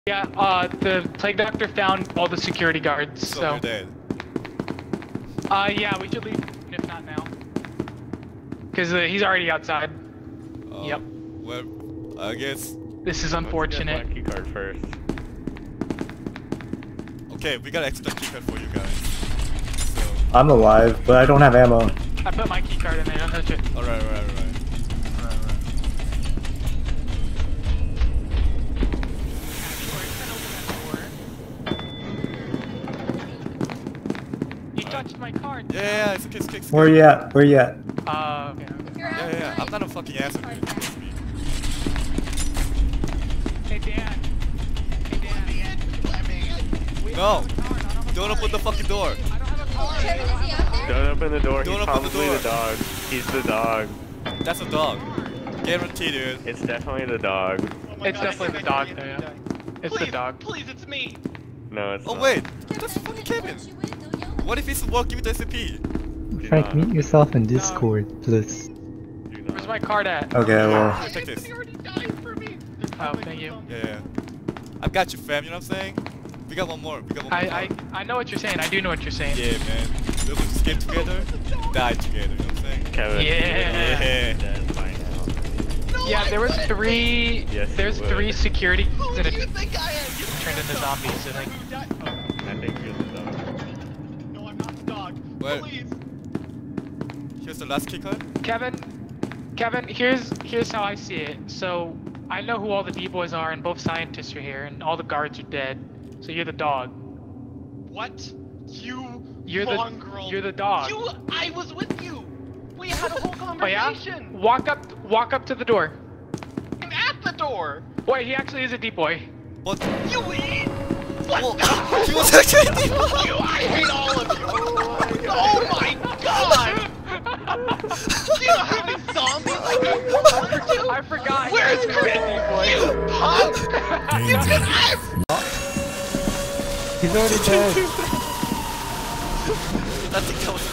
Yeah, the plague doctor found all the security guards, so. We're dead. Yeah, we should leave if not now. Cause he's already outside. Yep. Well, I guess. This is unfortunate. Let's get my key card first. Okay, we got extra key card for you guys. So. I'm alive, but I don't have ammo. I put my key card in there, don't touch it. Alright. You touched my card. Yeah, it's okay. Where you at? Where you at? Okay. Yeah. I'm not a fucking asshole. Hey Dan. No! Don't open the fucking door! Don't open the door. Don't He's open the probably door. the dog. He's the dog. That's a dog. Guaranteed, dude. It's definitely the dog. It's definitely the dog though, yeah. It's the dog. Please, it's me. No, it's Oh not. wait! That's fucking Kevin! What if he's working with SCP? Frank, meet yourself in Discord, please. Do Where's not. my card at? Okay, well. Take this. He already died for me. Oh, thank you. Yeah. I've got you, fam, you know what I'm saying? We got one more. I know what you're saying. I do know what you're saying. Yeah, man. Those who just came together, died together, you know what I'm saying? Kevin. Yeah. Dead by now. Yeah, there was three. Yes, you there's would. 3 security Who that do you think I am? turned into zombies. I think. I think you're the dog. No, I'm not the dog. What? Please. Here's the last key card. Kevin, here's how I see it. So I know who all the D-boys are, and both scientists are here, and all the guards are dead. So you're the dog. What? You're mongrel. You're the dog. I was with you. We had a whole Oh yeah? conversation. Walk up to the door. I'm at the door. Wait, he actually is a D-boy. What? You eat. What? Well, he was actually You, I hate all of you. Oh my god. Do you know how many zombies I can deliver to? I forgot. Where's he was a Chris? D-boy. You punk. You can. He's already dead. I think that was